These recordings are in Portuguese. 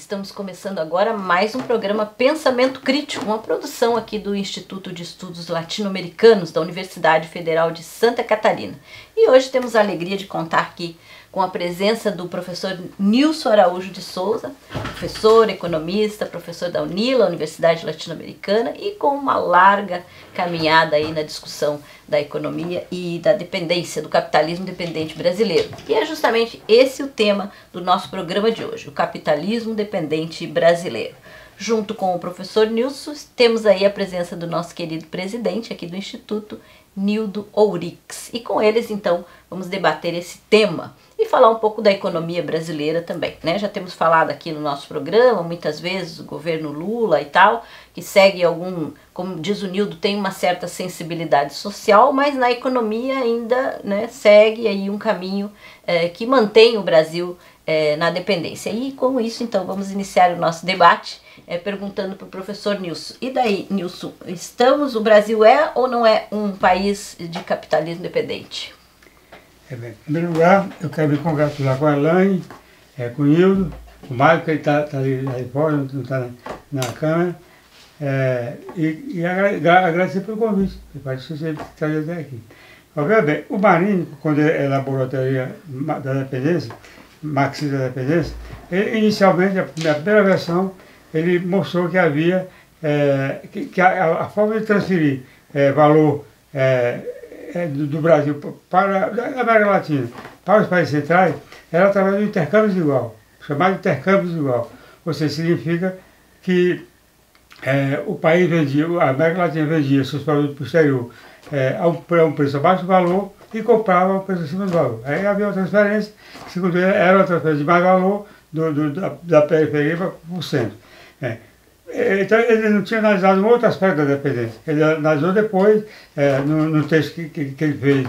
Estamos começando agora mais um programa Pensamento Crítico, uma produção aqui do Instituto de Estudos Latino-Americanos da Universidade Federal de Santa Catarina. E hoje temos a alegria de contar aqui com a presença do professor Nilson Araújo de Souza, professor, economista, professor da UNILA, Universidade Latino-Americana, e com uma larga caminhada aí na discussão da economia e da dependência, do capitalismo dependente brasileiro. E é justamente esse o tema do nosso programa de hoje, o capitalismo dependente brasileiro. Junto com o professor Nilson, temos aí a presença do nosso querido presidente aqui do Instituto, Nildo Ourix. E com eles, então, vamos debater esse tema e falar um pouco da economia brasileira também, né? Já temos falado aqui no nosso programa, muitas vezes, o governo Lula e tal, que segue como diz o Nildo, tem uma certa sensibilidade social, mas na economia ainda, né, segue aí um caminho que mantém o Brasil na dependência. E com isso, então, vamos iniciar o nosso debate perguntando para o professor Nilson. E daí, Nilson, o Brasil é ou não é um país de capitalismo dependente? Bem, em primeiro lugar, eu quero me congratular com a Elaine, com o Nildo, o Mário, que ele está ali fora, não está na câmera, e agradecer pelo convite, que pode ser trazer até aqui. Veja bem, o Marinho, quando ele elaborou a teoria da dependência, marxista da dependência, ele, inicialmente, na primeira versão, ele mostrou que havia, que a forma de transferir valor do Brasil para da América Latina para os países centrais era através do intercâmbio desigual, chamado intercâmbio desigual. Ou seja, significa que o país vendia, a América Latina vendia seus produtos para o exterior a um preço abaixo do valor e comprava a um preço acima do valor. Aí havia uma transferência, segundo ele, era uma transferência de mais valor da periferia para o centro. Então ele não tinha analisado um outro aspecto da dependência. Ele analisou depois, no texto que ele fez,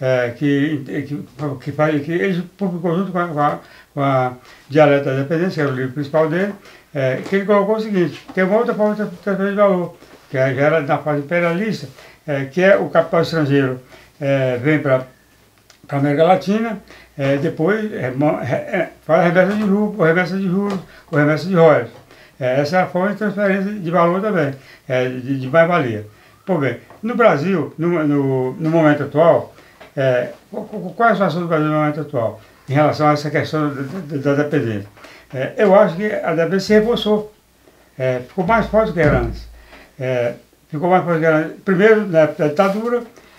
que ele publicou junto com a Dialeto da Dependência, que era o livro principal dele, que ele colocou o seguinte: tem uma outra forma de transferência de valor, que já era na fase imperialista, que é o capital estrangeiro vem para a América Latina, depois faz a remessa de lucro, ou remessa de juros, ou remessa de royalties. Essa é a forma de transferência de valor também, de mais-valia. Por bem, no Brasil, no momento atual, qual é a situação do Brasil no momento atual, em relação a essa questão da dependência? Eu acho que a dependência se reforçou, ficou mais forte do que era antes. Ficou mais forte do que era antes. Primeiro, na ditadura,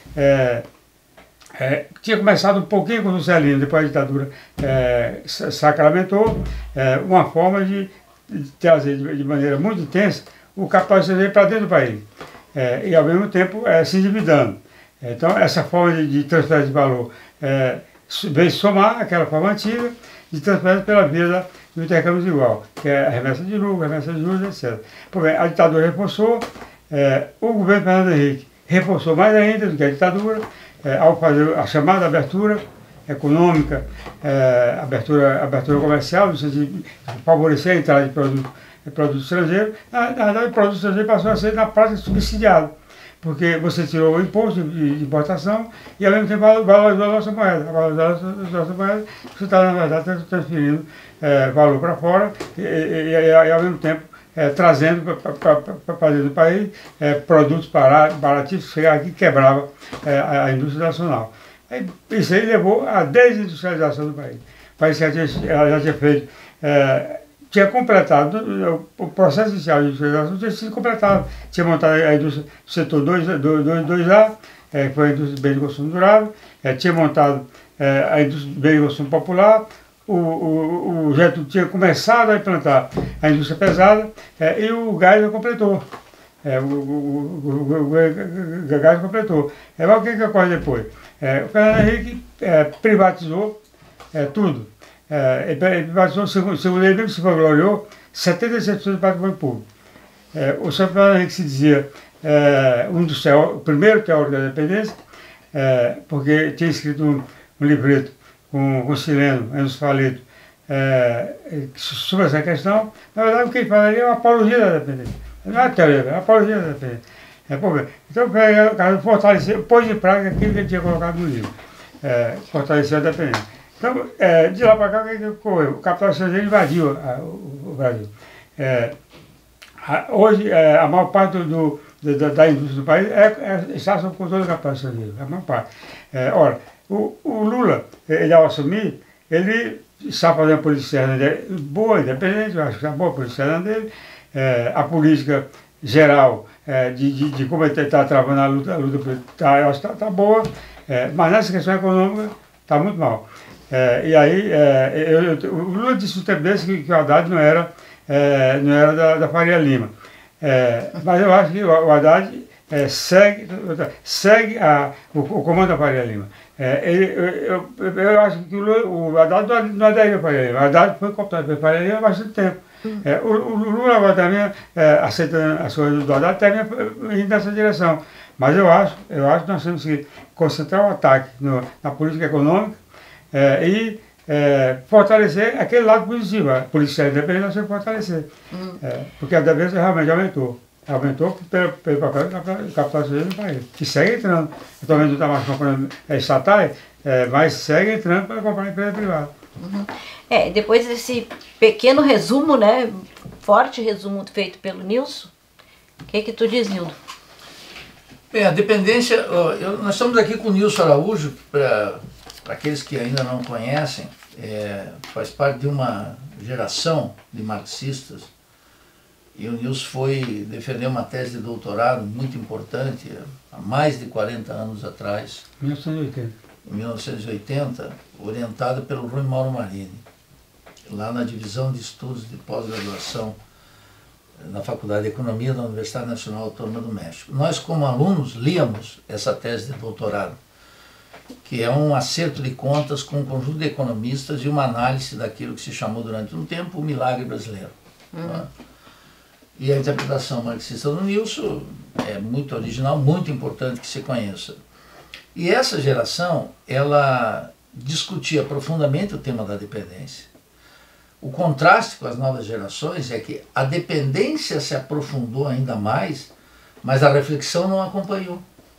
tinha começado um pouquinho com o Juscelino, depois a ditadura sacramentou uma forma de trazer de maneira muito intensa o capital estrangeiro para dentro do país e ao mesmo tempo se endividando. Então essa forma de transferência de valor veio somar aquela forma antiga de transferência pela via do intercâmbio desigual, que é a remessa de lucro, a remessa de juros, etc. Por bem, a ditadura reforçou, o governo Fernando Henrique reforçou mais ainda do que a ditadura, ao fazer a chamada abertura econômica, abertura comercial, no sentido de favorecer a entrada de produtos estrangeiros. Na verdade, o produto estrangeiro passou a ser, na prática, subsidiado, porque você tirou o imposto de importação e, ao mesmo tempo, valorizou a nossa moeda. A valorização da nossa moeda, você está, na verdade, transferindo valor para fora e, ao mesmo tempo, trazendo para dentro do país produtos baratíssimos, que chegavam aqui e quebrava a indústria nacional. Isso aí levou à desindustrialização do país. O país já tinha feito, tinha completado, o processo inicial de industrialização tinha sido completado. Tinha montado a indústria do setor 2A, que foi a indústria de bens de consumo durável, tinha montado a indústria de bens de consumo popular, o Getúlio tinha começado a implantar a indústria pesada e o gás já completou. O gás completou. Mas o que ocorre depois? O Fernando Henrique privatizou tudo. Ele privatizou, segundo ele mesmo se vangloriou, 76% do patrimônio público. O senhor Fernando Henrique se dizia o primeiro teórico da dependência, porque tinha escrito um livreto com o chileno, Enzo Faleto, sobre essa questão. Na verdade, o que ele falaria é uma apologia da dependência. Não é teoria, é uma apologia da dependência. Então, o cara fortaleceu, pôs em prática aquilo que ele tinha colocado no livro. Fortaleceu a dependência. Então, de lá para cá, o que ocorreu? O capital estrangeiro invadiu o Brasil. Hoje, a maior parte da indústria do país está sob controle do capital estrangeiro, a maior parte. Ora, o Lula, ele ao assumir, ele está fazendo a política externa dele boa, independente, eu acho que está boa a política externa dele, a política geral de como ele está travando a luta eu acho que está boa, mas nessa questão econômica está muito mal. E aí, o Lula disse um tempo desse que o Haddad não era da Faria Lima. Mas eu acho que o Haddad segue o comando da Faria Lima. Eu acho que o Haddad não aderiu à Faria Lima. O Haddad foi cooptado pela Faria Lima há bastante tempo. O Lula agora também, aceitando as coisas do Haddad, também indo nessa direção. Mas eu acho que nós temos que concentrar o ataque na política econômica e fortalecer aquele lado positivo. A política independente nós temos que fortalecer. Porque a dependência realmente aumentou. Aumentou pelo papel do capital estrangeiro no país, que segue entrando. Atualmente não está mais comprando estatais, mas segue entrando para comprar empresa privada. Depois desse pequeno resumo, né, forte resumo feito pelo Nilson, o que tu diz, Nildo? Bem, a dependência, nós estamos aqui com o Nilson Araújo, para aqueles que ainda não conhecem, faz parte de uma geração de marxistas, e o Nilson foi defender uma tese de doutorado muito importante, há mais de 40 anos atrás, 1980. Em 1980, orientada pelo Rui Mauro Marini, lá na divisão de estudos de pós-graduação na Faculdade de Economia da Universidade Nacional Autônoma do México. Nós, como alunos, líamos essa tese de doutorado, que é um acerto de contas com um conjunto de economistas e uma análise daquilo que se chamou durante um tempo o milagre brasileiro. Tá? E a interpretação marxista do Nilson é muito original, muito importante que se conheça. E essa geração, ela discutia profundamente o tema da dependência. O contraste com as novas gerações é que a dependência se aprofundou ainda mais, mas a reflexão não acompanhou.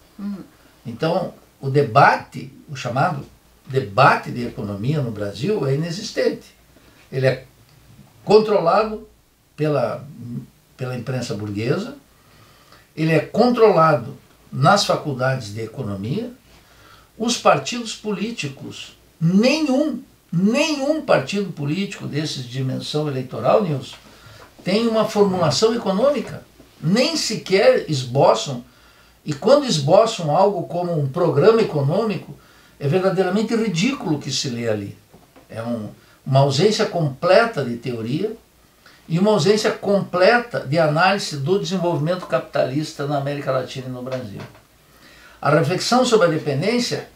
Então, o debate, o chamado debate de economia no Brasil é inexistente. Ele é controlado pela imprensa burguesa, ele é controlado nas faculdades de economia. Os partidos políticos, nenhum partido político desses de dimensão eleitoral, Nilson, tem uma formulação econômica, nem sequer esboçam, e quando esboçam algo como um programa econômico, é verdadeiramente ridículo o que se lê ali. É uma ausência completa de teoria e uma ausência completa de análise do desenvolvimento capitalista na América Latina e no Brasil. A reflexão sobre a dependência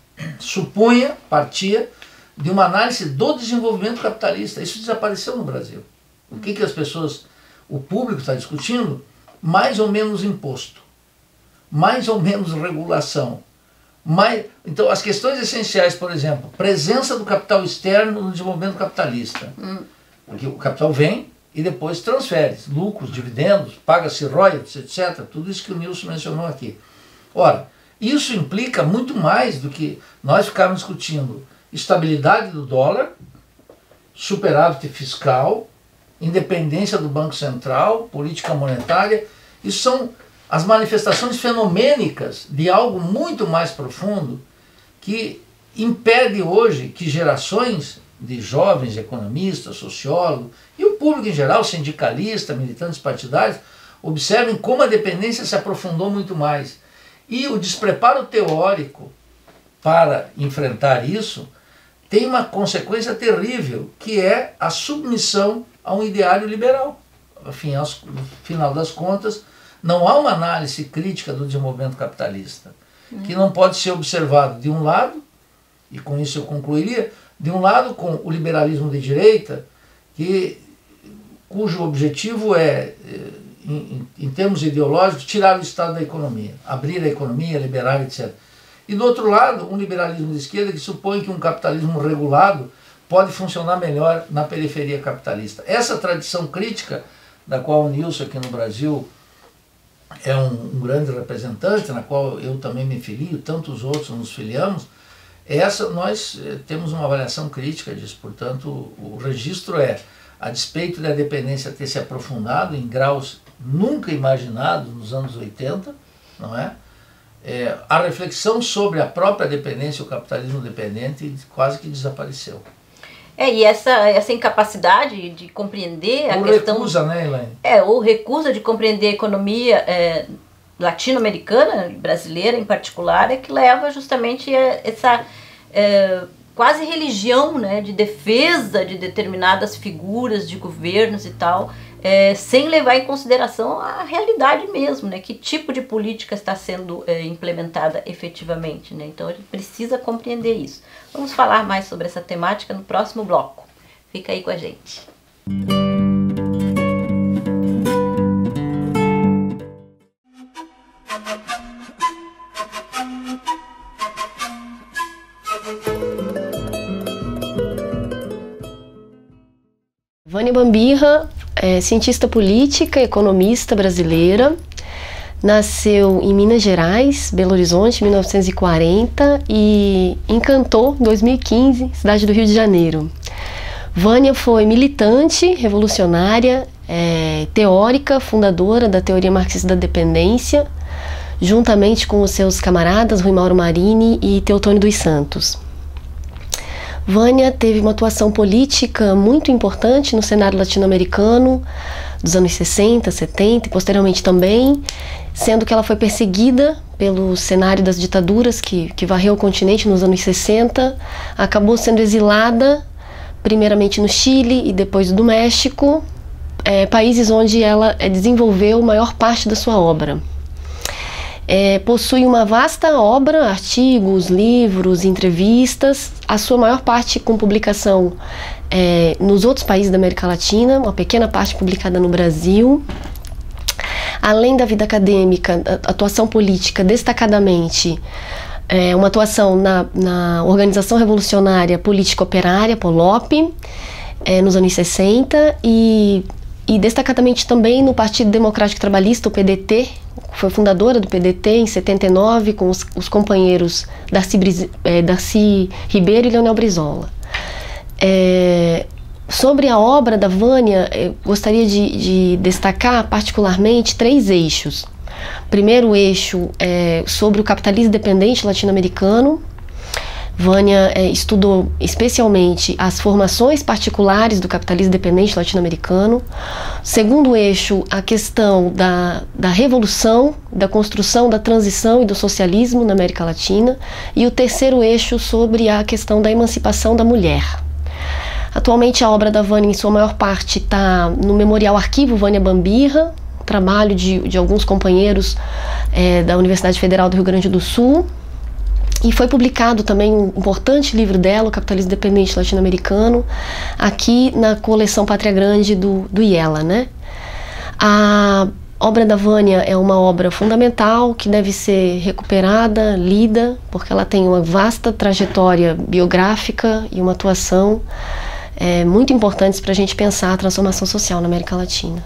partia de uma análise do desenvolvimento capitalista. Isso desapareceu no Brasil. O que as pessoas, o público está discutindo? Mais ou menos imposto, mais ou menos regulação. Então, as questões essenciais, por exemplo, presença do capital externo no desenvolvimento capitalista. Porque o capital vem e depois transfere lucros, dividendos, paga-se royalties, etc. Tudo isso que o Nilson mencionou aqui. Ora, isso implica muito mais do que nós ficarmos discutindo estabilidade do dólar, superávit fiscal, independência do Banco Central, política monetária. Isso são as manifestações fenomênicas de algo muito mais profundo que impede hoje que gerações de jovens economistas, sociólogos e o público em geral, sindicalista, militantes partidários, observem como a dependência se aprofundou muito mais. E o despreparo teórico para enfrentar isso tem uma consequência terrível, que é a submissão a um ideário liberal. Enfim, no final das contas, não há uma análise crítica do desenvolvimento capitalista, que não pode ser observado de um lado, e com isso eu concluiria, de um lado com o liberalismo de direita, cujo objetivo é, em termos ideológicos, tirar o Estado da economia, abrir a economia, liberar, etc. E do outro lado, um liberalismo de esquerda que supõe que um capitalismo regulado pode funcionar melhor na periferia capitalista. Essa tradição crítica, da qual o Nilson aqui no Brasil é um grande representante, na qual eu também me filio, tantos outros nos filiamos, Nós temos uma avaliação crítica disso, portanto, o registro a despeito da dependência ter se aprofundado em graus nunca imaginados nos anos 80, não é? A reflexão sobre a própria dependência, o capitalismo dependente, quase que desapareceu. E essa incapacidade de compreender a questão... recusa, né, Elaine? Ou recusa de compreender a economia latino-americana, brasileira em particular, é que leva justamente a essa quase religião, né, de defesa de determinadas figuras de governos e tal, sem levar em consideração a realidade mesmo, né, que tipo de política está sendo implementada efetivamente, né? Então a gente precisa compreender isso. Vamos falar mais sobre essa temática no próximo bloco. Fica aí com a gente. Vânia Bambirra é cientista política, economista brasileira, nasceu em Minas Gerais, Belo Horizonte, em 1940 e encantou em 2015, cidade do Rio de Janeiro. Vânia foi militante, revolucionária, teórica, fundadora da teoria marxista da dependência, juntamente com os seus camaradas Rui Mauro Marini e Teotônio dos Santos. Vânia teve uma atuação política muito importante no cenário latino-americano dos anos 60, 70 e posteriormente também, sendo que ela foi perseguida pelo cenário das ditaduras que varreu o continente nos anos 60, acabou sendo exilada primeiramente no Chile e depois do México, países onde ela desenvolveu maior parte da sua obra. Possui uma vasta obra, artigos, livros, entrevistas, a sua maior parte com publicação nos outros países da América Latina, uma pequena parte publicada no Brasil. Além da vida acadêmica, atuação política, destacadamente, uma atuação na Organização Revolucionária Política Operária, POLOP, nos anos 60, e destacadamente também no Partido Democrático Trabalhista, o PDT, foi fundadora do PDT em 79, com os companheiros Darcy Ribeiro e Leonel Brizola. Sobre a obra da Vânia, eu gostaria de destacar particularmente 3 eixos. Primeiro eixo é sobre o capitalismo dependente latino-americano. Vânia estudou especialmente as formações particulares do capitalismo dependente latino-americano. Segundo eixo, a questão da revolução, da construção, da transição e do socialismo na América Latina. E o terceiro eixo sobre a questão da emancipação da mulher. Atualmente a obra da Vânia, em sua maior parte, está no Memorial Arquivo Vânia Bambirra, trabalho de alguns companheiros da Universidade Federal do Rio Grande do Sul. E foi publicado também um importante livro dela, O Capitalismo Dependente Latino-Americano, aqui na coleção Pátria Grande do IELA, né? A obra da Vânia é uma obra fundamental que deve ser recuperada, lida, porque ela tem uma vasta trajetória biográfica e uma atuação muito importantes para a gente pensar a transformação social na América Latina.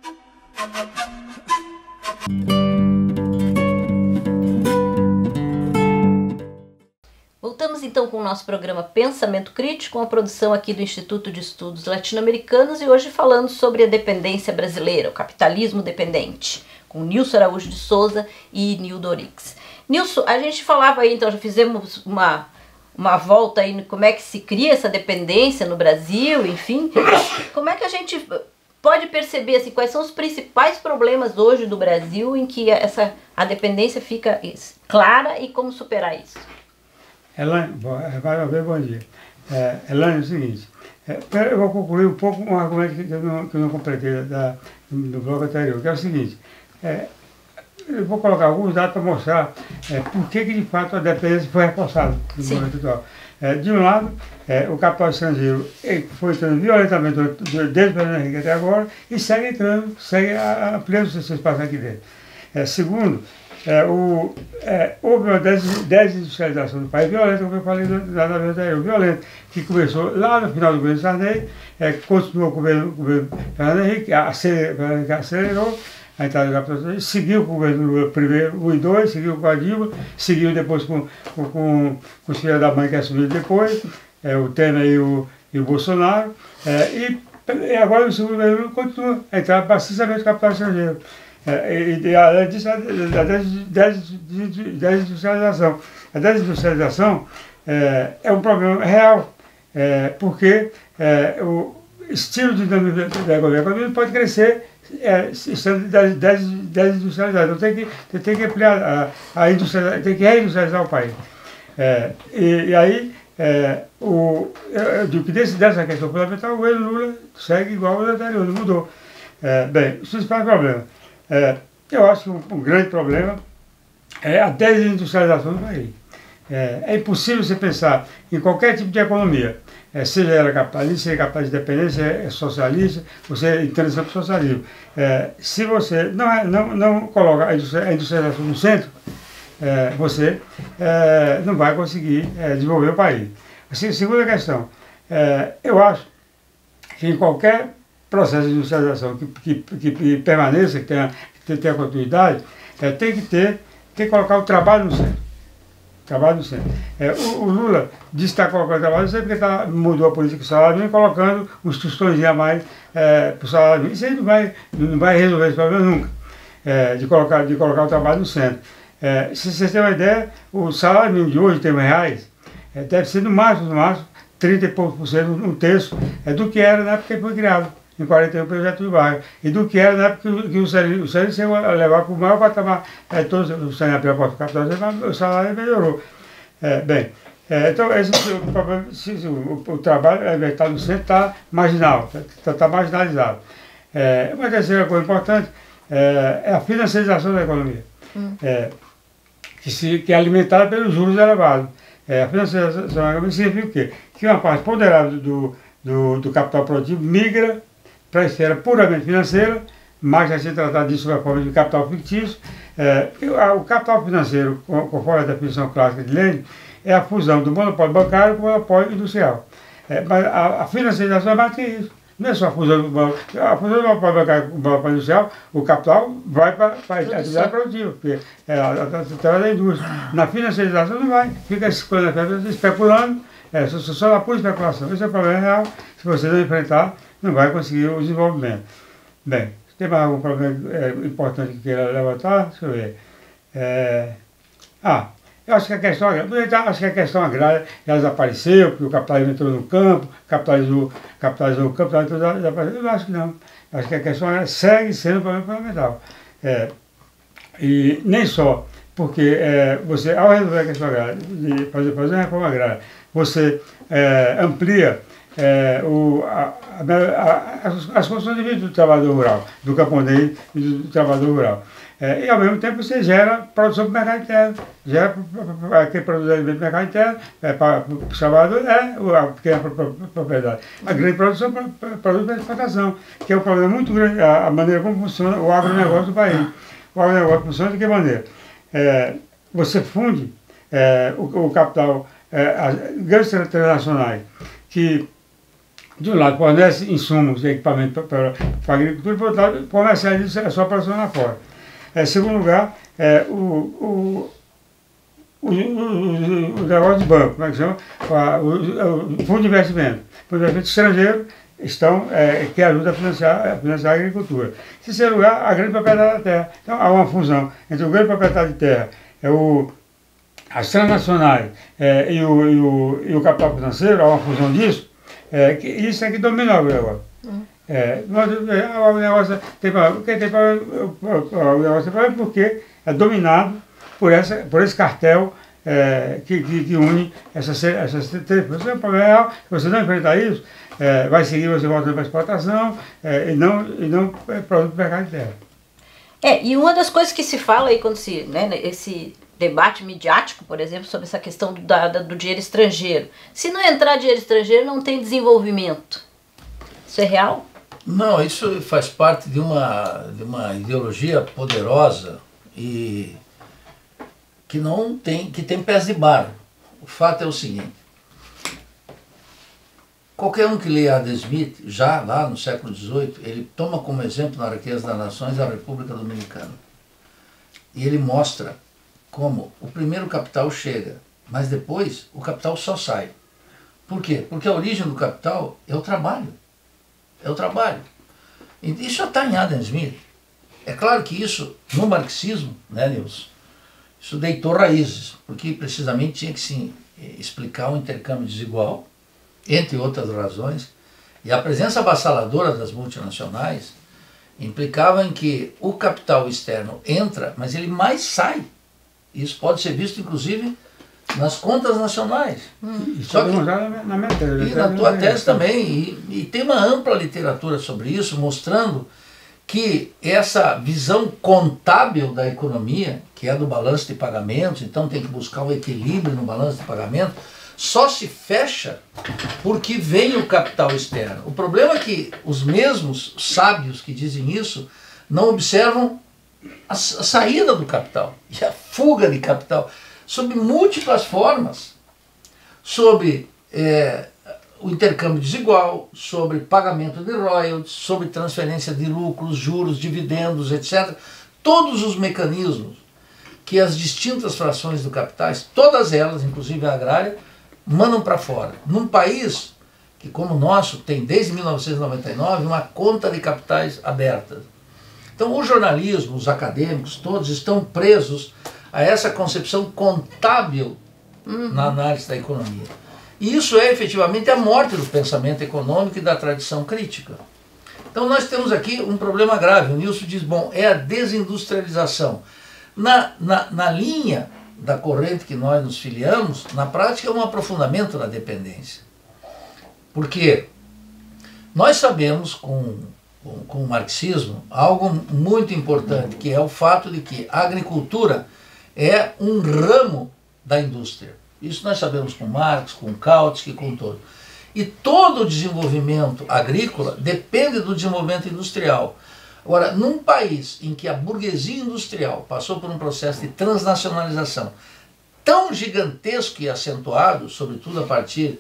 Voltamos então com o nosso programa Pensamento Crítico, uma produção aqui do Instituto de Estudos Latino-Americanos, e hoje falando sobre a dependência brasileira, o capitalismo dependente, com Nilson Araújo de Souza e Nildo Orix. Nilson, a gente falava aí, então já fizemos uma volta aí no como é que se cria essa dependência no Brasil, enfim. Como é que a gente pode perceber assim, quais são os principais problemas hoje do Brasil em que a dependência fica clara e como superar isso? Elaine, mais uma vez, bom dia. Elaine, é o seguinte, eu vou concluir um pouco um argumento que eu não completei do bloco anterior, que é o seguinte, eu vou colocar alguns dados para mostrar por que de fato a dependência foi reforçada no momento atual. De um lado, o capital estrangeiro foi entrando violentamente desde o Fernando Henrique até agora e segue entrando, segue ampliando o seu espaço aqui dentro. Segundo, houve uma desindustrialização do país violenta, como eu falei na vez anterior, violenta, que começou lá no final do governo Sarney, continuou com o governo Fernando Henrique, acelerou, a entrada do capital estrangeiro, seguiu com o governo Lula primeiro, 1 e 2, seguiu com a Dilma, seguiu depois com os filhos da mãe que assumiram depois, o Temer e o Bolsonaro, e agora o segundo governo Lula continua a entrar maciçamente no capital estrangeiro. Além disso, a desindustrialização. A desindustrialização é um problema real, porque o estilo de dinamismo da economia não pode crescer estando desindustrializado. Então tem que ampliar a industrialização, tem que reindustrializar o país. E aí, eu digo que dessa questão fundamental, o governo Lula segue igual ao anterior, não mudou. Bem, isso faz problema. Eu acho que um grande problema é a desindustrialização do país. É impossível você pensar em qualquer tipo de economia, seja ela capitalista, seja capitalista independente, seja socialista, você entende sobre socialismo. Se você não coloca a industrialização no centro, você não vai conseguir desenvolver o país. Assim, segunda questão, eu acho que em qualquer processo de industrialização que permaneça, que tenha continuidade, tem que colocar o trabalho no centro. Trabalho no centro. O Lula disse que está colocando o trabalho no centro porque mudou a política do salário mínimo, colocando uns tostões a mais para o salário mínimo. Isso aí não vai resolver esse problema nunca, de colocar o trabalho no centro. Se vocês têm uma ideia, o salário mínimo de hoje, em termos reais, deve ser no máximo, 30 e poucos %, um terço, do que era na época que foi criado, em 41 projeto de Vargas, e do que era na época que o salário chegou a levar para o maior patamar, todos os saneamentos para o capital, o salário melhorou. Então, esse é o problema, o trabalho, ao invés de estar no centro, está marginal, está marginalizado. Uma terceira coisa importante é a financiarização da economia, que é alimentada pelos juros elevados. A financiarização da economia significa o quê? Que uma parte ponderável do capital produtivo migra para a esfera puramente financeira, mas vai ser tratado disso sob a forma de capital fictício. O capital financeiro, conforme a definição clássica de Lenin, é a fusão do monopólio bancário com o monopólio industrial. Mas a financiarização é mais que isso. Não é só a fusão do monopólio bancário com o monopólio industrial, o capital vai para a atividade produtiva, porque é a da indústria. Na financiarização não vai, fica especulando, só na pura especulação. Esse é o problema real. Se você não enfrentar, não vai conseguir o desenvolvimento. Bem, tem mais algum problema importante que queira levantar? Deixa eu ver. Eu acho que a questão agrária já desapareceu, porque o capitalismo entrou no campo, capitalizou o campo, desapareceu. Eu acho que não. Eu acho que a questão agrária segue sendo um problema fundamental. E nem só, porque você, ao resolver a questão agrária, de fazer uma reforma agrária, você amplia as condições de vida do trabalhador rural, do camponês e do trabalhador rural. E ao mesmo tempo você gera produção para o mercado interno, gera quem produz alimento para o mercado interno, para o trabalhador a pequena propriedade. A grande produção produz para exportação, que é um problema muito grande, a maneira como funciona o agronegócio do país. O agronegócio funciona de que maneira? Você funde o capital, as grandes transnacionais, que de um lado fornece insumos e equipamentos para a agricultura, e por outro lado comercializa a sua produção lá fora. Segundo lugar, o negócio de banco, como é que chama? O fundo de investimento. O fundo de investimento estrangeiro que ajuda a financiar a agricultura. Em terceiro lugar, a grande propriedade da terra. Então há uma fusão entre o grande proprietário de terra, as transnacionais e o capital financeiro, há uma fusão disso, isso é que domina o negócio. O negócio tem problema porque é dominado por esse cartel que une essas três pessoas. É um problema real. Se você não enfrentar isso, vai seguir você voltando para a exportação e não produto do mercado interno. E uma das coisas que se fala aí quando esse debate midiático, por exemplo, sobre essa questão do dinheiro estrangeiro. Se não entrar dinheiro estrangeiro, não tem desenvolvimento. Isso é real? Não, isso faz parte de uma ideologia poderosa e que tem pés de barro. O fato é o seguinte: Qualquer um que lê Adam Smith, já lá no século XVIII, ele toma como exemplo na Riqueza das Nações a República Dominicana. E ele mostra como o primeiro capital chega, mas depois o capital só sai. Por quê? Porque a origem do capital é o trabalho. É o trabalho. E isso já está em Adam Smith. É claro que isso, no marxismo, né, Nilson, isso deitou raízes, porque precisamente tinha que se explicar um intercâmbio desigual, entre outras razões, e a presença avassaladora das multinacionais implicava em que o capital externo entra, mas ele mais sai. Isso pode ser visto, inclusive, nas contas nacionais. Só que, na minha tese, e na tua tese também. E tem uma ampla literatura sobre isso, mostrando que essa visão contábil da economia, que é do balanço de pagamentos, então tem que buscar o equilíbrio no balanço de pagamentos, só se fecha porque vem o capital externo. O problema é que os mesmos sábios que dizem isso não observam a saída do capital e a fuga de capital sob múltiplas formas, sobre o intercâmbio desigual, sobre pagamento de royalties, sobre transferência de lucros, juros, dividendos, etc. Todos os mecanismos que as distintas frações do capitais, todas elas, inclusive a agrária, mandam para fora. Num país que, como o nosso, tem desde 1999 uma conta de capitais aberta. Então o jornalismo, os acadêmicos, todos estão presos a essa concepção contábil na análise da economia. E isso é efetivamente a morte do pensamento econômico e da tradição crítica. Então nós temos aqui um problema grave. O Nilson diz, bom, é a desindustrialização. Na linha da corrente que nós nos filiamos, na prática é um aprofundamento da dependência. Porque nós sabemos com o marxismo algo muito importante, que é o fato de que a agricultura é um ramo da indústria. Isso nós sabemos com Marx, com Kautsky, com todo. E todo o desenvolvimento agrícola depende do desenvolvimento industrial. Agora, num país em que a burguesia industrial passou por um processo de transnacionalização tão gigantesco e acentuado, sobretudo a partir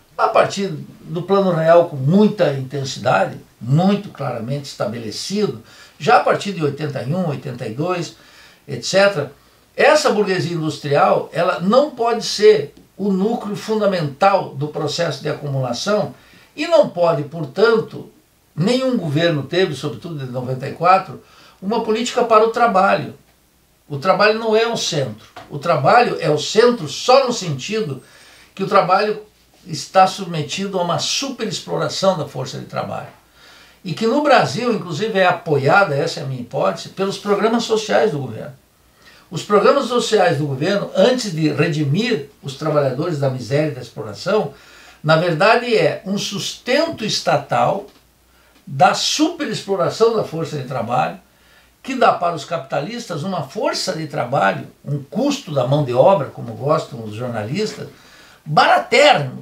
do Plano Real com muita intensidade, muito claramente estabelecido, já a partir de 81, 82, etc., essa burguesia industrial ela não pode ser o núcleo fundamental do processo de acumulação e não pode, portanto, nenhum governo teve, sobretudo de 94, uma política para o trabalho. O trabalho não é o centro. O trabalho é o centro só no sentido que o trabalho está submetido a uma superexploração da força de trabalho. E que no Brasil, inclusive, é apoiada, essa é a minha hipótese, pelos programas sociais do governo. Os programas sociais do governo, antes de redimir os trabalhadores da miséria e da exploração, na verdade é um sustento estatal da superexploração da força de trabalho, que dá para os capitalistas uma força de trabalho, um custo da mão de obra, como gostam os jornalistas, baraterno,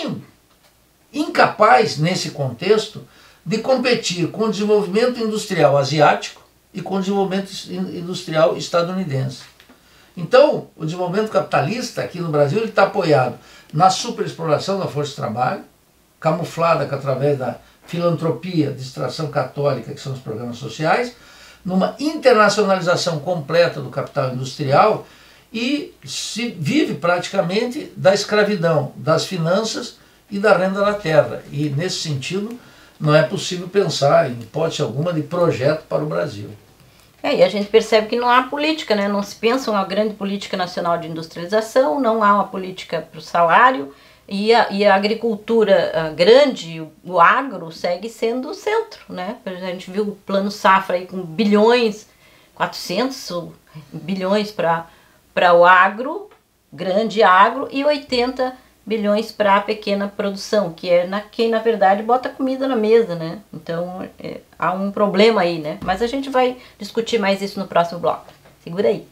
incapaz nesse contexto de competir com o desenvolvimento industrial asiático e com o desenvolvimento industrial estadunidense. Então, o desenvolvimento capitalista aqui no Brasil está apoiado na superexploração da força de trabalho, camuflada através da filantropia de extração católica, que são os programas sociais, numa internacionalização completa do capital industrial, e se vive praticamente da escravidão, das finanças e da renda da terra. E nesse sentido não é possível pensar em hipótese alguma de projeto para o Brasil. E a gente percebe que não há política, né? Não se pensa uma grande política nacional de industrialização, não há uma política para o salário, e a agricultura grande, o agro, segue sendo o centro, né? A gente viu o Plano Safra aí com bilhões, 400 bilhões para o agro, grande agro, e 80 bilhões para a pequena produção, que é quem na verdade bota comida na mesa, né? Então há um problema aí, né? Mas a gente vai discutir mais isso no próximo bloco. Segura aí.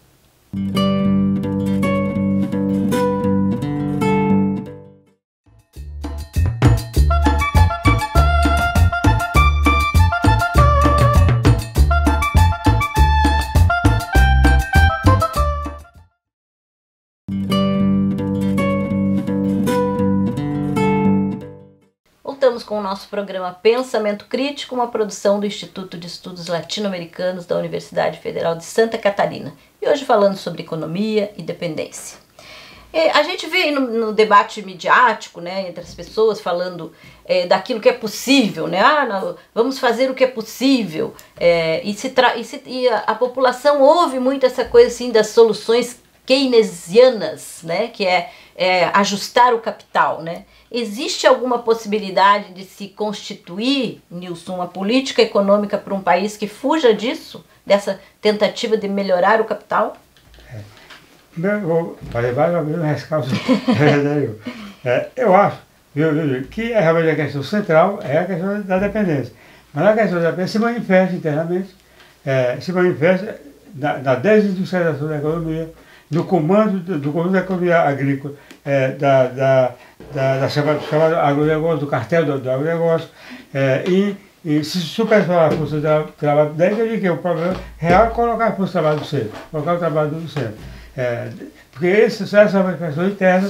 O voltamos com o nosso programa Pensamento Crítico, uma produção do Instituto de Estudos Latino-Americanos da Universidade Federal de Santa Catarina. E hoje falando sobre economia e dependência. A gente vê no debate midiático, né, entre as pessoas falando daquilo que é possível, né? Vamos fazer o que é possível. E a população ouve muito essa coisa assim das soluções keynesianas, né, que é ajustar o capital, né? Existe alguma possibilidade de se constituir, Nilson, uma política econômica para um país que fuja disso, dessa tentativa de melhorar o capital? Vou fazer vários rescaldos. Eu acho que realmente a questão central é a questão da dependência. Mas a questão da dependência se manifesta internamente, se manifesta na desindustrialização da economia, no comando da economia agrícola, da chamada agronegócio, do cartel do agronegócio, e se superar a força do trabalho, daí eu digo que o problema real é colocar a força do trabalho no centro, colocar o trabalho no centro. Porque essa é uma questão interna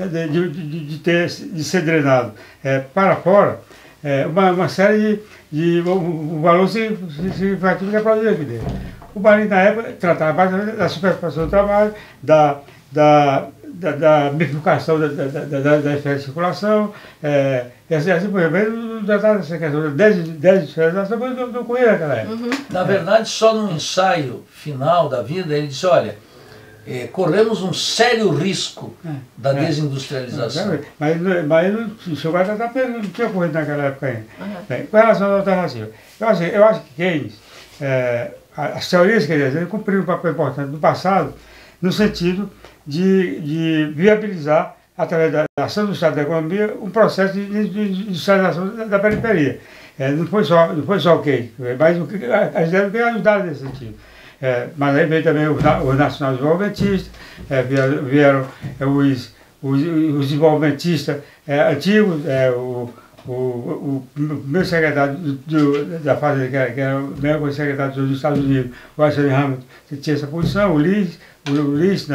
de ser drenado para fora, uma série de valor significativo que é produzido aqui dentro. O Marinho, na época, tratava basicamente da superfação do trabalho, da bifurcação da esfera de circulação, e assim por exemplo, não tratava dessa questão da desindustrialização, mas não conhecia naquela época. Na verdade, só no ensaio final da vida, ele disse, olha, corremos um sério risco da desindustrialização. Mas o senhor vai tratar porque não tinha ocorrido naquela época ainda. Bem, com relação à alternativa, eu acho que Keynes, as teorias que ele cumpriram um papel importante no passado, no sentido de viabilizar, através da ação do Estado da economia, um processo de industrialização da periferia. Não foi só o Keynes, mas as ideias que ajudaram nesse sentido. Mas aí veio também os nacional-desenvolvimentistas, vieram os desenvolvimentistas antigos, o meu secretário da Fazenda, que era o mesmo secretário dos Estados Unidos, o Alexander Hamilton, que tinha essa posição, o Lis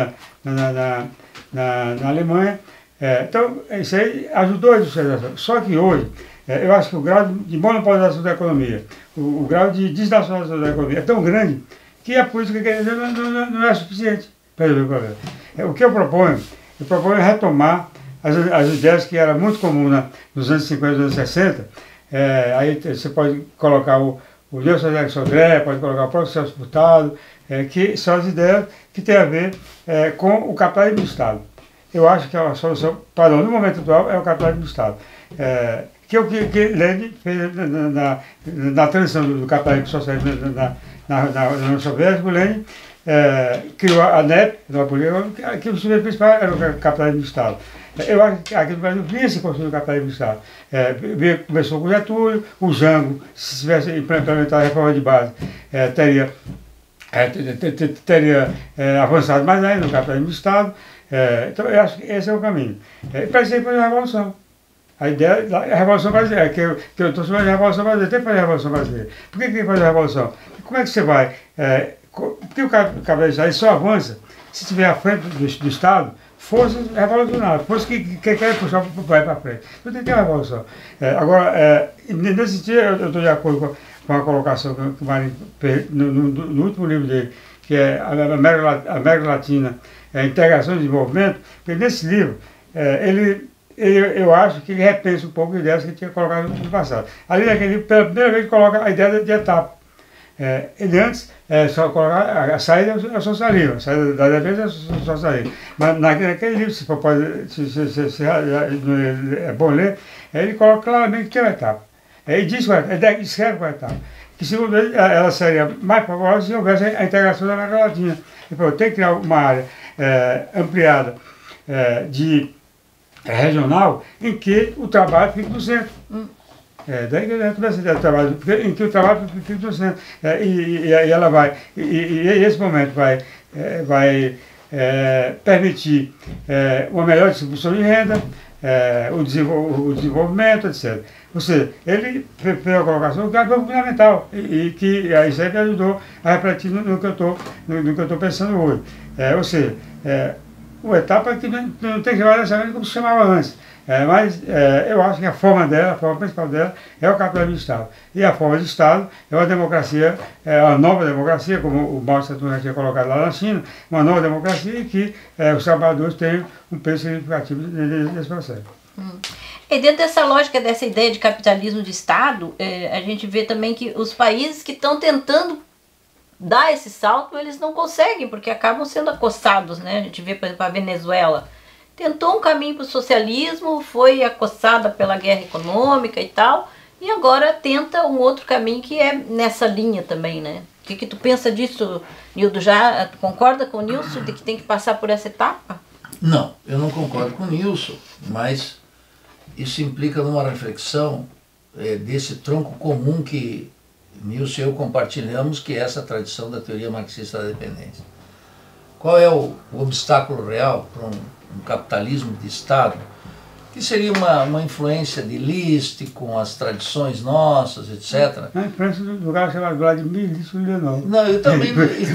na Alemanha. Então, isso aí ajudou a industrialização. Só que hoje, eu acho que o grau de monopolização da economia, o grau de desnacionalização da economia é tão grande que a política não é suficiente para resolver o problema. O que eu proponho retomar as ideias que eram muito comuns nos anos 50 e nos anos 60. Aí você pode colocar o Nelson Rodrigues Sodré, pode colocar o próprio Celso Furtado, que são as ideias que têm a ver com o capitalismo do Estado. Eu acho que a solução, no momento atual, é o capitalismo do Estado. Que é o que Lenin fez na transição do capitalismo socialista na União Soviética. O Lenin criou a NEP, que o sujeito principal era o capitalismo do Estado. Eu acho que aqui no Brasil vinha se construir o capitalismo do Estado. Começou com o Getúlio, o Jango, se tivesse implementado a reforma de base, teria avançado mais ainda no capitalismo do Estado. Então eu acho que esse é o caminho. Precisa fazer uma revolução. A ideia da Revolução Brasileira, que eu estou chamando de Revolução Brasileira, tem que fazer a Revolução Brasileira. Por que tem que fazer a Revolução? Como é que você vai? Porque o capitalismo só avança se estiver à frente do Estado forças revolucionárias, forças que querem puxar o país para frente. Então tem que ter uma revolução. Agora, nesse sentido, eu estou de acordo com a colocação que o Marinho fez no último livro dele, que é a América Latina, a Integração e Desenvolvimento, porque nesse livro, eu acho que ele repensa um pouco as ideias que ele tinha colocado no passado. Ali naquele livro, pela primeira vez, ele coloca a ideia de etapa. Ele antes só colocar a saída é socialismo, a saída da dependência é socialismo. Mas naquele livro, se é bom ler, ele coloca claramente que é uma etapa. Ele descreve qual é a etapa. Que segundo ele, ela seria mais favorável se houvesse a integração da América Latina. Ele falou, tem que criar uma área ampliada regional em que o trabalho fique no centro. Daí que eu comecei a trabalho, em que o trabalho fica no centro. E ela vai, e esse momento vai permitir uma melhor distribuição de renda, o desenvolvimento, etc. Ou seja, ele fez a colocação que é fundamental e que isso aí me ajudou a refletir no que eu estou pensando hoje. Ou seja, uma etapa que não tem que chamar necessariamente como se chamava antes. Mas eu acho que a forma principal dela é o capitalismo de Estado. E a forma de Estado é uma democracia, uma nova democracia, como o Mao Tse-tung já tinha colocado lá na China, uma nova democracia em que os trabalhadores têm um peso significativo nesse processo. E dentro dessa lógica, dessa ideia de capitalismo de Estado, a gente vê também que os países que estão tentando dar esse salto, eles não conseguem, porque acabam sendo acossados, né? A gente vê, por exemplo, a Venezuela. Tentou um caminho para o socialismo, foi acossada pela guerra econômica e tal, e agora tenta um outro caminho que é nessa linha também, né? O que tu pensa disso, Nildo? Tu concorda com o Nilson de que tem que passar por essa etapa? Não, eu não concordo com o Nilson, mas isso implica numa reflexão desse tronco comum que Nilson e eu compartilhamos, que é essa tradição da teoria marxista da dependência. Qual é o obstáculo real para um capitalismo de Estado, que seria uma influência de List com as tradições nossas, etc. A influência do lugar chamado Vladimir Leonov. Não, eu também...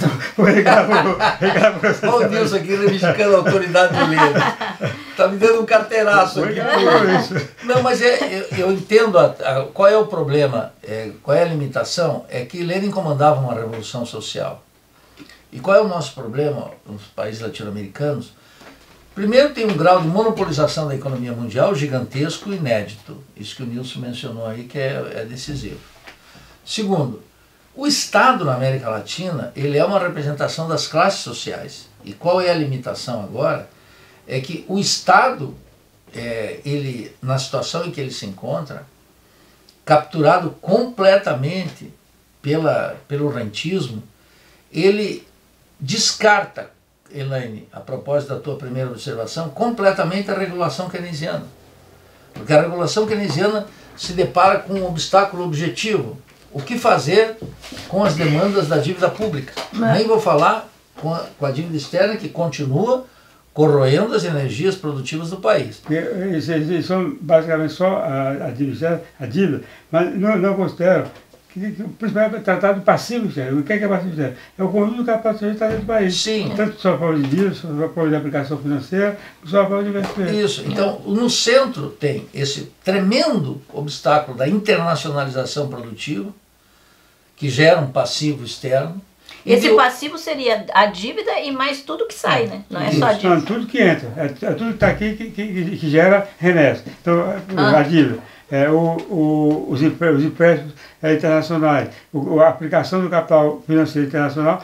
Olha o Nilson aqui reivindicando a autoridade do Lenin. Está me dando um carteiraço aqui. Não, mas eu entendo qual é o problema, qual é a limitação, é que Lenin comandava uma revolução social. E qual é o nosso problema nos países latino-americanos? Primeiro, tem um grau de monopolização da economia mundial gigantesco e inédito. Isso que o Nilson mencionou aí, que é decisivo. Segundo, o Estado na América Latina, ele é uma representação das classes sociais. E qual é a limitação agora? É que o Estado, ele, na situação em que ele se encontra, capturado completamente pelo rentismo, ele descarta, Elaine, a propósito da tua primeira observação, completamente a regulação keynesiana. Porque a regulação keynesiana se depara com um obstáculo objetivo. O que fazer com as demandas da dívida pública? Nem vou falar com a dívida externa, que continua corroendo as energias produtivas do país. Isso são basicamente só a dívida, mas não considero principalmente tratado de passivo externo. O que é passivo externo? É o conjunto do capital que está dentro do país. Sim. Tanto só para o dívida, só para a aplicação financeira, só para o investimento. Isso. Então, no centro tem esse tremendo obstáculo da internacionalização produtiva, que gera um passivo externo. Esse passivo seria a dívida e mais tudo que sai, né? Não é só a dívida. Não, tudo que entra. É tudo que está aqui que gera remessa. Então, a dívida. Os empréstimos internacionais, a aplicação do capital financeiro internacional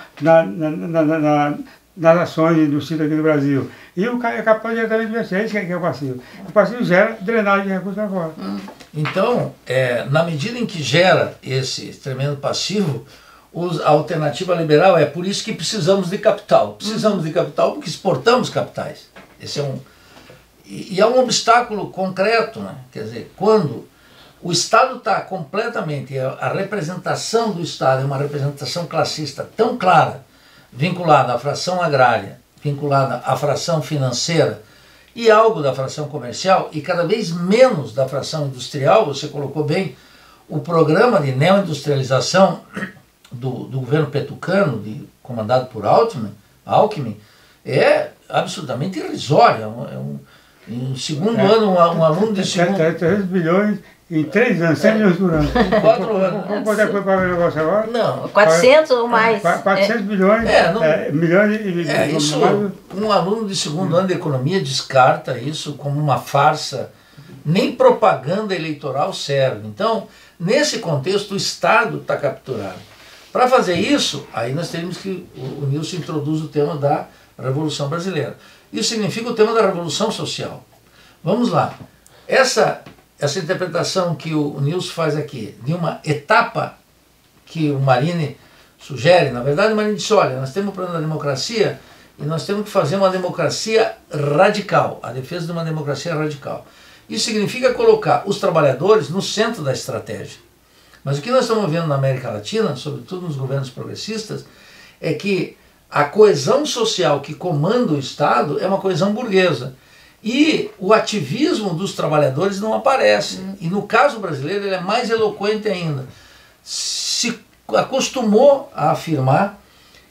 nas ações indústria aqui do Brasil. E o capital diretamente investido, esse que é o passivo. O passivo gera drenagem de recursos para fora. Então, na medida em que gera esse tremendo passivo, a alternativa liberal é por isso que precisamos de capital. Precisamos de capital porque exportamos capitais. Esse é E é um obstáculo concreto, né? Quer dizer, quando o Estado está completamente, a representação do Estado é uma representação classista tão clara, vinculada à fração agrária, vinculada à fração financeira e algo da fração comercial e cada vez menos da fração industrial, você colocou bem, o programa de neoindustrialização do governo petucano, comandado por Alckmin, é absolutamente irrisório. Em segundo ano, um aluno de segundo... 300 bilhões em 3 anos, 100 milhões por ano. Em 4 anos. Quanto é que foi para o negócio agora? Não. 400 ou mais. 400 bilhões, milhões de... Isso, um aluno de segundo ano de economia descarta isso como uma farsa. Nem propaganda eleitoral serve. Então, nesse contexto, o Estado está capturado. Para fazer isso, aí nós teríamos que... O Nilson introduz o tema da Revolução Brasileira. Isso significa o tema da Revolução Social. Vamos lá. Essa interpretação que o Nilson faz aqui, de uma etapa que o Marini sugere, na verdade o Marini disse, olha, nós temos o plano da democracia e nós temos que fazer uma democracia radical, a defesa de uma democracia radical. Isso significa colocar os trabalhadores no centro da estratégia. Mas o que nós estamos vendo na América Latina, sobretudo nos governos progressistas, é que a coesão social que comanda o Estado é uma coesão burguesa. E o ativismo dos trabalhadores não aparece. E no caso brasileiro ele é mais eloquente ainda. Se acostumou a afirmar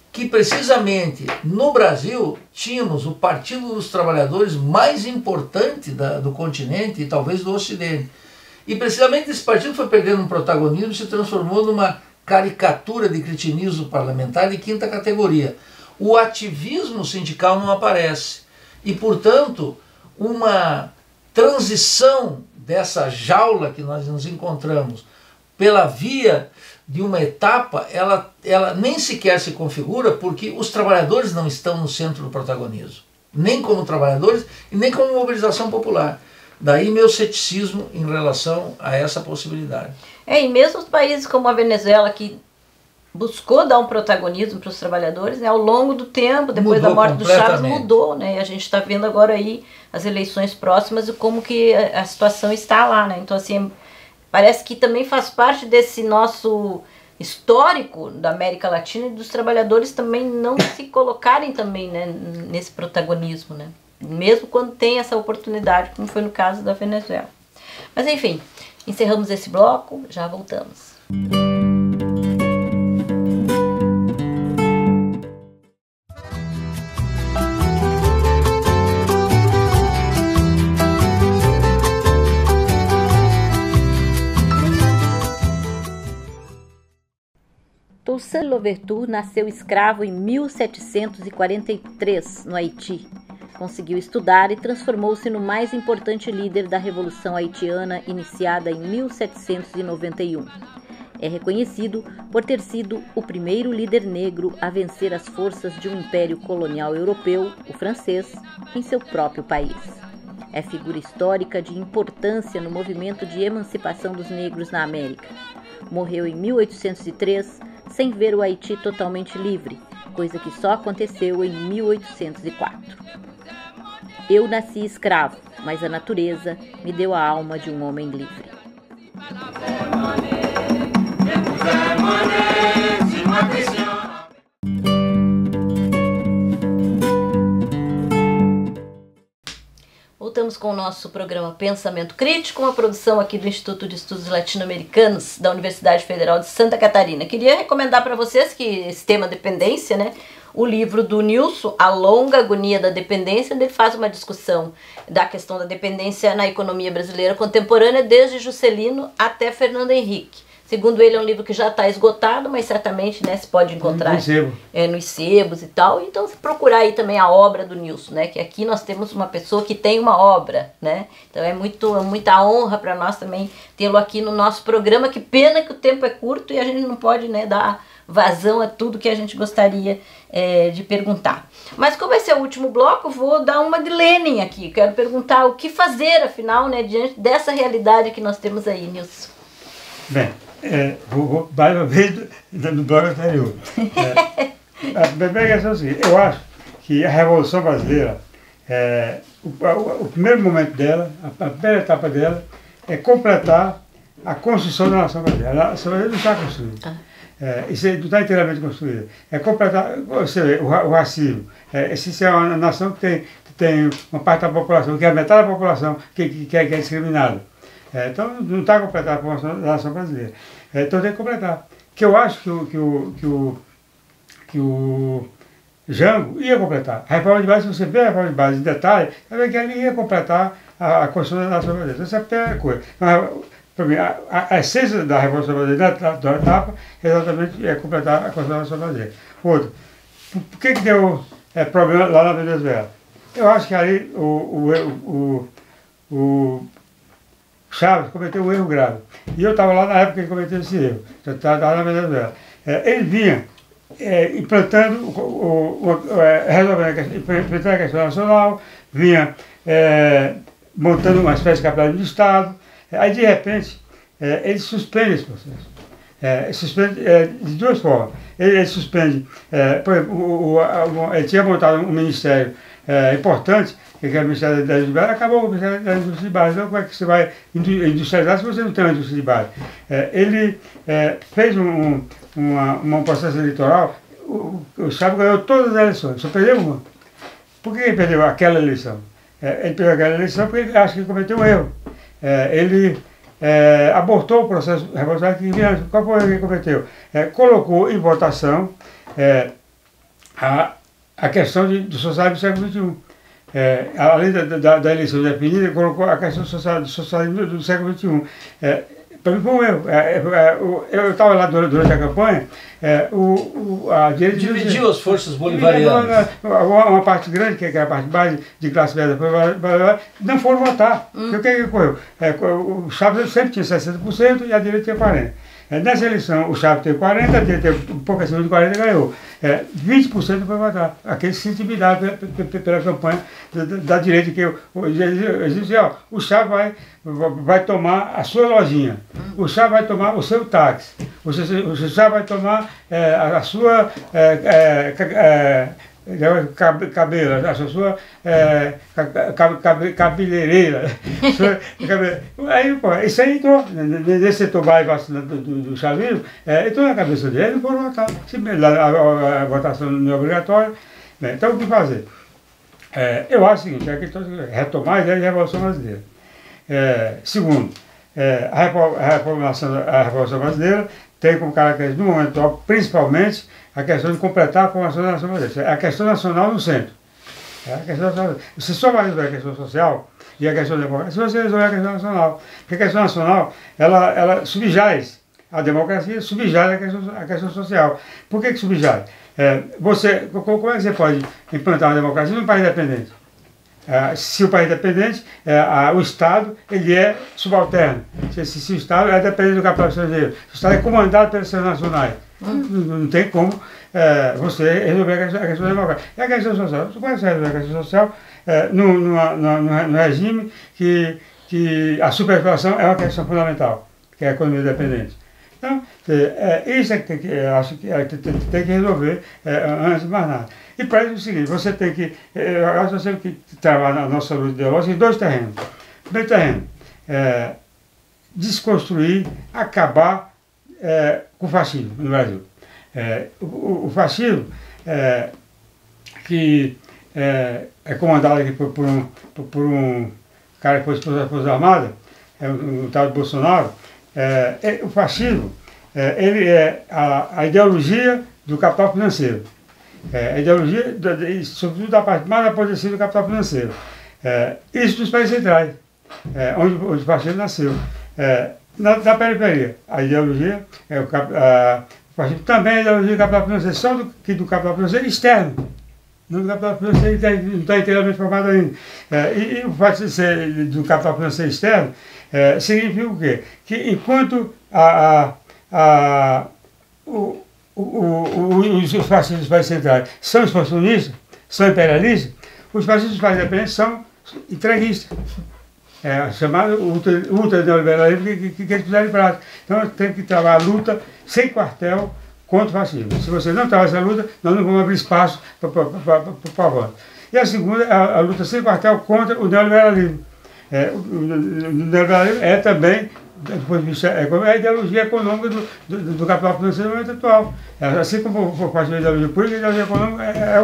que precisamente no Brasil tínhamos o Partido dos Trabalhadores mais importante do continente e talvez do Ocidente. E precisamente esse partido foi perdendo um protagonismo e se transformou numa caricatura de cretinismo parlamentar de quinta categoria. O ativismo sindical não aparece. E, portanto, uma transição dessa jaula que nós nos encontramos pela via de uma etapa, ela nem sequer se configura porque os trabalhadores não estão no centro do protagonismo. Nem como trabalhadores e nem como mobilização popular. Daí meu ceticismo em relação a essa possibilidade. E mesmo os países como a Venezuela, que buscou dar um protagonismo para os trabalhadores, né, ao longo do tempo, depois da morte do Chávez, mudou, né? E a gente está vendo agora aí as eleições próximas e como que a situação está lá, né? Então, assim, parece que também faz parte desse nosso histórico da América Latina e dos trabalhadores também não se colocarem também, né, nesse protagonismo, né? Mesmo quando tem essa oportunidade, como foi no caso da Venezuela. Mas enfim, encerramos esse bloco, já voltamos. Toussaint Louverture nasceu escravo em 1743, no Haiti. Conseguiu estudar e transformou-se no mais importante líder da Revolução Haitiana, iniciada em 1791. É reconhecido por ter sido o primeiro líder negro a vencer as forças de um império colonial europeu, o francês, em seu próprio país. É figura histórica de importância no movimento de emancipação dos negros na América. Morreu em 1803, sem ver o Haiti totalmente livre, coisa que só aconteceu em 1804. Eu nasci escravo, mas a natureza me deu a alma de um homem livre. Voltamos com o nosso programa Pensamento Crítico, uma produção aqui do Instituto de Estudos Latino-Americanos da Universidade Federal de Santa Catarina. Queria recomendar para vocês que esse tema dependência, né? O livro do Nilson, A Longa Agonia da Dependência, onde ele faz uma discussão da questão da dependência na economia brasileira contemporânea, desde Juscelino até Fernando Henrique. Segundo ele, é um livro que já está esgotado, mas certamente, né, se pode encontrar nos sebos e tal. Então, se procurar aí também a obra do Nilson, né, que aqui nós temos uma pessoa que tem uma obra, né? Então é muita honra para nós também tê-lo aqui no nosso programa. Que pena que o tempo é curto e a gente não pode, né, dar vazão a tudo que a gente gostaria de perguntar. Mas como esse é o último bloco, vou dar uma de Lenin aqui. Quero perguntar o que fazer, afinal, né, diante dessa realidade que nós temos aí, Nilson. Bem, vou mais uma vez no bloco anterior. A primeira questão é o seguinte: eu acho que a Revolução Brasileira, o primeiro momento dela, a primeira etapa dela, é completar a construção da nação brasileira. A nação brasileira não está construída. Isso não está inteiramente construída. É completar, você vê, o racismo. Essa é uma nação que tem uma parte da população, que é a metade da população que é discriminada. Então não está completada a formação da nação brasileira. Então tem que completar. Que eu acho que o Jango ia completar. A reforma de base, se você vê a reforma de base em detalhe, você vai ver que ele ia completar a construção da nação brasileira. Essa é a primeira coisa. Para mim, a essência da Revolução Brasileira, da etapa, exatamente é completar a construção da nação brasileira. Outra, por que deu problema lá na Venezuela? Eu acho que ali o Chávez cometeu um erro grave. E eu estava lá na época que ele cometeu esse erro. Eu estava na Venezuela. Ele vinha implantando, implantando a questão nacional, vinha montando uma espécie de capitalismo de Estado. Aí, de repente, ele suspende esse processo. Suspende de duas formas. Ele suspende, por exemplo, ele tinha montado um ministério importante, que é o Ministério da Indústria de Base, acabou o Ministério da Indústria de Base. Então, como é que você vai industrializar se você não tem uma indústria de base? Ele fez um processo eleitoral, o Chávez ganhou todas as eleições, só perdeu uma. Por que ele perdeu aquela eleição? Ele perdeu aquela eleição porque ele acha que cometeu um erro. Ele abortou o processo revolucionário que vinha. Qual foi o que ele cometeu? Colocou em votação a questão do socialismo do século XXI. Além da eleição definida, ele colocou a questão do socialismo do século XXI. Para mim foi um erro. Eu estava lá durante a campanha, a direita dividiu as forças bolivarianas. Uma parte grande, que é a parte base de classe média, não foram votar. O que ocorreu? O Chávez sempre tinha 60% e a direita tinha 40%. Nessa eleição, o Chávez teve 40%, a direita teve um pouco acima de 40% e ganhou. 20% não foi votar. Aqueles se intimidaram pela campanha da direita, que eles diziam, o Chávez vai tomar a sua lojinha, o Chávez vai tomar o seu táxi, o Chávez vai tomar a sua cabelo, a sua cabeleireira. Aí, pô, isso aí entrou, nesse setor mais do chavismo, entrou na cabeça dele e foram votar. A votação não é obrigatória. Então, o que fazer? Eu acho o seguinte, é que retomar a ideia de Revolução Brasileira. Segundo, a Revolução Brasileira tem como característica, no momento atual, principalmente, a questão de completar a formação da nação brasileira. A questão nacional no centro. Você só vai resolver a questão social e a questão democrática se você resolver a questão nacional. Porque a questão nacional, ela subjaz a democracia, subjaz a questão social. Por que subjaz? Como é que você pode implantar uma democracia num país dependente? Se o país é dependente, o Estado ele é subalterno. Se o Estado é dependente do capital estrangeiro, se o Estado é comandado pelos seus nacionais, não tem como você resolver a questão democrática. E a questão social, você pode resolver a questão social no regime que a superpopulação é uma questão fundamental, que é a economia dependente. Então, isso é que eu acho que tem que resolver antes de mais nada. E para isso é o seguinte, você tem que, eu acho que você tem que trabalhar na nossa luta ideológica em dois terrenos. Primeiro terreno, desconstruir, acabar com o fascismo no Brasil. O fascismo, que é comandado aqui por um cara que foi expulso das Forças Armadas, o tal de Bolsonaro, o fascismo, ele é a ideologia do capital financeiro. A ideologia, sobretudo da parte mais apodrecida do capital financeiro. Isso dos países centrais, onde o fascismo nasceu. Na periferia, a ideologia, o fascismo também é a ideologia do capital financeiro, só do capital financeiro externo. Não do capital financeiro não está inteiramente formado ainda. E o fato de ser do capital financeiro externo significa o quê? Que enquanto os fascistas dos países centrais são expansionistas, são imperialistas, os fascistas dos países dependentes são entreguistas. Chamado ultra-neoliberalismo que eles puseram em prática. Então tem que trabalhar a luta sem quartel contra o fascismo. Se você não trabalhar essa luta, nós não vamos abrir espaço para o avanço. E a segunda é a luta sem quartel contra o neoliberalismo. O neoliberalismo é também, do ponto de vista econômico, a ideologia econômica do capital financeiro no momento atual. Assim como o fascismo é a ideologia política, a ideologia econômica é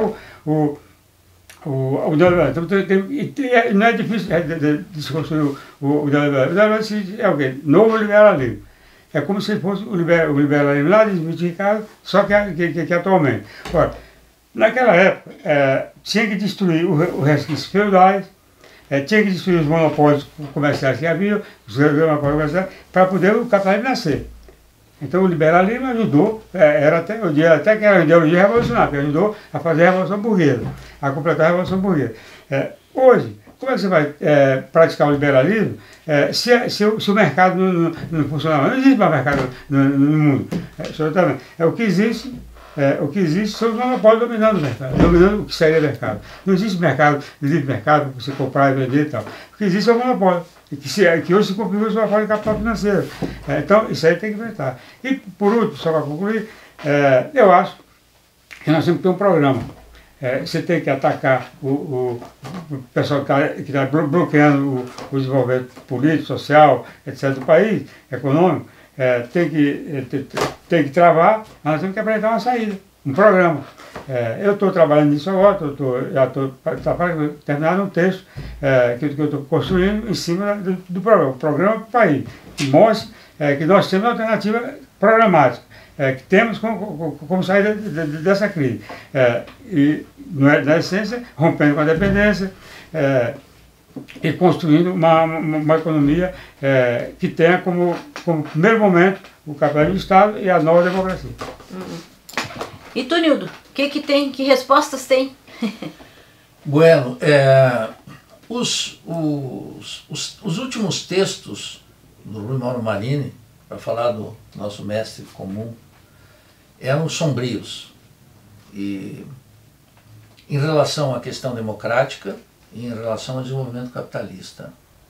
o neoliberalismo. Então, não é difícil desconstruir o neoliberalismo. O neoliberalismo é o quê? Novo liberalismo. É como se fosse o liberalismo lá de Ricardo, só que atualmente. Ora, naquela época, tinha que destruir os resquícios feudais, tinha que destruir os monopólios comerciais que havia, os monopólios comerciais, para poder o capitalismo nascer. Então o liberalismo ajudou, eu diria até que era uma ideologia revolucionária, que ajudou a fazer a Revolução Burguesa, a completar a Revolução Burguesa. Hoje, como é que você vai praticar o liberalismo se o mercado não funciona mais? Não existe mais mercado no mundo. O que existe são os monopólios dominando o mercado, dominando o que seria mercado. Não existe mercado, livre mercado, para você comprar e vender e tal. O que existe é o monopólio, que hoje se configura o monopólio de capital financeiro. Então, isso aí tem que enfrentar. E, por último, só para concluir, eu acho que nós temos que ter um programa. Você tem que atacar o pessoal que está bloqueando o desenvolvimento político, social, etc. do país, econômico. Tem que travar, mas nós temos que apresentar uma saída, um programa. Eu estou trabalhando nisso agora, já estou terminando um texto que eu estou construindo em cima do programa, o programa para o país, que mostre que nós temos uma alternativa programáticos que temos como saída dessa crise. E, na essência, rompendo com a dependência e construindo uma economia que tenha como primeiro momento o capitalismo de Estado e a nova democracia. E tu, Nildo, que respostas tem? Bueno, os últimos textos do Rui Mauro Marini, para falar do nosso mestre comum, eram sombrios e em relação à questão democrática e em relação ao desenvolvimento capitalista.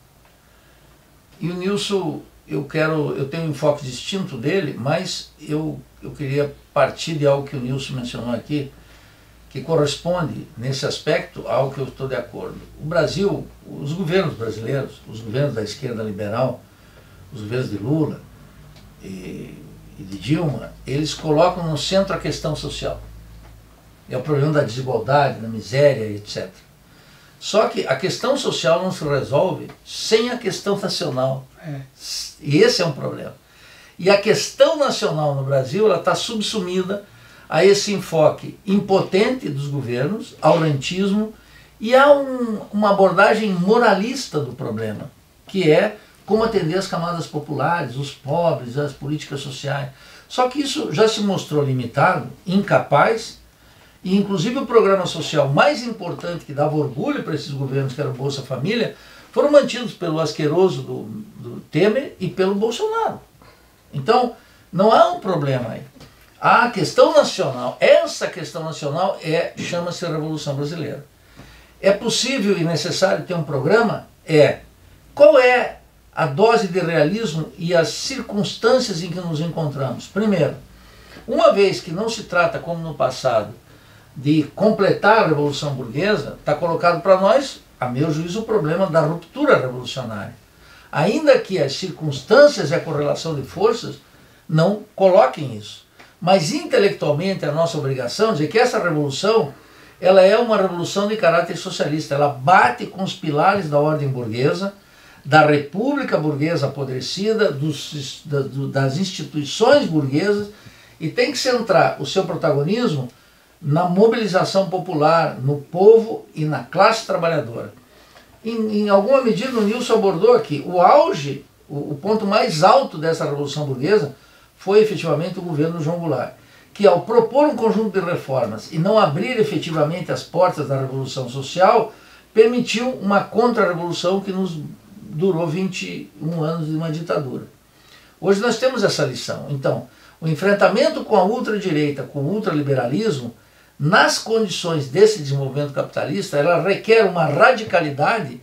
E o Nilson, eu tenho um enfoque distinto dele, mas eu queria partir de algo que o Nilson mencionou aqui, que corresponde, nesse aspecto, ao que eu estou de acordo. O Brasil, os governos brasileiros, os governos da esquerda liberal, os governos de Lula e de Dilma, eles colocam no centro a questão social. É o problema da desigualdade, da miséria, etc. Só que a questão social não se resolve sem a questão nacional. E esse é um problema. E a questão nacional no Brasil está subsumida a esse enfoque impotente dos governos, ao rentismo, e a uma abordagem moralista do problema, que é como atender as camadas populares, os pobres, as políticas sociais. Só que isso já se mostrou limitado, incapaz, e inclusive o programa social mais importante que dava orgulho para esses governos, que era o Bolsa Família, foram mantidos pelo asqueroso do Temer e pelo Bolsonaro. Então, não há um problema aí. A questão nacional, essa questão nacional chama-se Revolução Brasileira. É possível e necessário ter um programa? Qual é a dose de realismo e as circunstâncias em que nos encontramos? Primeiro, uma vez que não se trata, como no passado, de completar a Revolução Burguesa, está colocado para nós, a meu juízo, o problema da ruptura revolucionária. Ainda que as circunstâncias e a correlação de forças não coloquem isso. Mas intelectualmente a nossa obrigação é dizer que essa revolução ela é uma revolução de caráter socialista. Ela bate com os pilares da ordem burguesa, da república burguesa apodrecida, das instituições burguesas, e tem que centrar o seu protagonismo na mobilização popular, no povo e na classe trabalhadora. Em alguma medida o Nilson abordou aqui, o auge, o ponto mais alto dessa revolução burguesa foi efetivamente o governo João Goulart, que ao propor um conjunto de reformas e não abrir efetivamente as portas da Revolução Social, permitiu uma contra-revolução que nos durou 21 anos de uma ditadura. Hoje nós temos essa lição. Então, o enfrentamento com a ultradireita, com o ultraliberalismo, nas condições desse desenvolvimento capitalista, ela requer uma radicalidade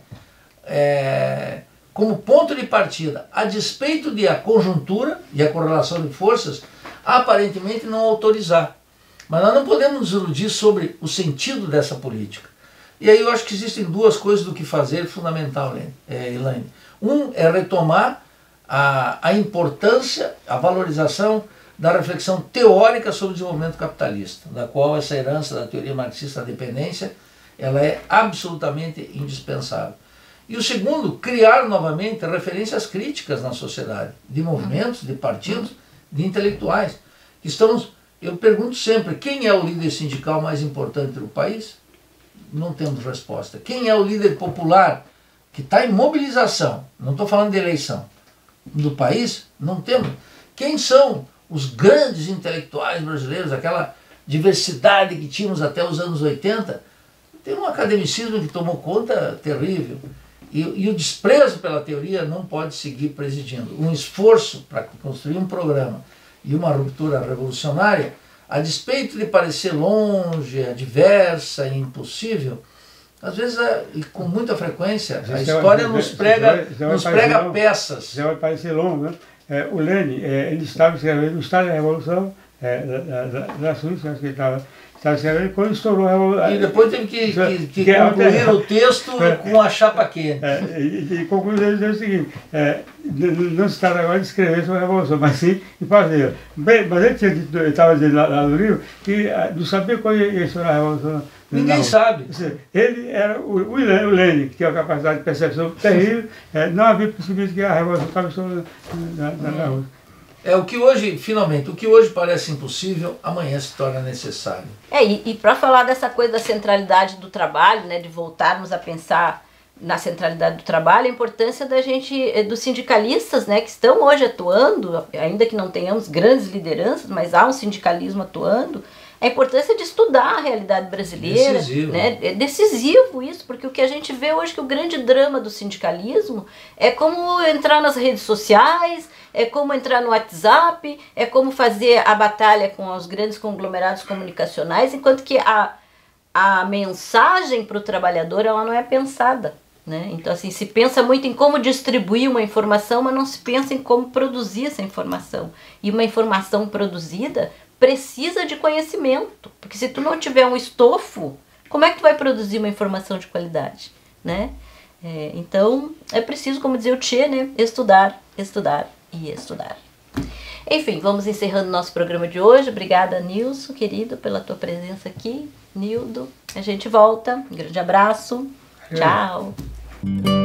como ponto de partida, a despeito de a conjuntura e a correlação de forças aparentemente não autorizar. Mas nós não podemos nos iludir sobre o sentido dessa política. E aí eu acho que existem duas coisas do que fazer fundamental, Elaine. Um é retomar a importância, a valorização da reflexão teórica sobre o desenvolvimento capitalista, da qual essa herança da teoria marxista da dependência ela é absolutamente indispensável. E o segundo, criar novamente referências críticas na sociedade, de movimentos, de partidos, de intelectuais. Eu pergunto sempre, quem é o líder sindical mais importante do país? Não temos resposta. Quem é o líder popular que está em mobilização? Não estou falando de eleição. Do país? Não temos. Quem são os grandes intelectuais brasileiros, aquela diversidade que tínhamos até os anos 80? Tem um academicismo que tomou conta terrível. E o desprezo pela teoria não pode seguir presidindo. Um esforço para construir um programa e uma ruptura revolucionária, a despeito de parecer longe, adversa e impossível, às vezes, e com muita frequência, a história nos prega peças. Já vai parecer longo, né? O Lenin, ele estava escrevendo o Estado da Revolução da Suíça, acho que ele estava escrevendo quando estourou a Revolução. E depois teve que concluir o texto com a chapa quente. E concluir o seguinte, não se trata agora de escrever sobre a Revolução, mas sim de fazer. Bem, mas ele estava dizendo lá no livro que não sabia quando ia estourar a Revolução. Ninguém sabe. Ele era o Lenin, que tinha uma capacidade de percepção terrível, não havia percebido que a Revolução estava estourando na Rússia. O que hoje, finalmente, o que hoje parece impossível, amanhã se torna necessário. E para falar dessa coisa da centralidade do trabalho, né, de voltarmos a pensar na centralidade do trabalho, a importância da gente, dos sindicalistas, né, que estão hoje atuando, ainda que não tenhamos grandes lideranças, mas há um sindicalismo atuando, a importância de estudar a realidade brasileira. Decisivo. Né? É decisivo isso, porque o que a gente vê hoje que o grande drama do sindicalismo é como entrar nas redes sociais, é como entrar no WhatsApp, é como fazer a batalha com os grandes conglomerados comunicacionais, enquanto que a mensagem para o trabalhador ela não é pensada. Né? Então, assim, se pensa muito em como distribuir uma informação, mas não se pensa em como produzir essa informação. E uma informação produzida precisa de conhecimento, porque se tu não tiver um estofo, como é que tu vai produzir uma informação de qualidade? Né? Então, é preciso, como dizia o Tchê, né? Estudar, estudar e estudar. Enfim, vamos encerrando nosso programa de hoje. Obrigada, Nilson, querido, pela tua presença aqui. Nildo, a gente volta. Um grande abraço. Tchau.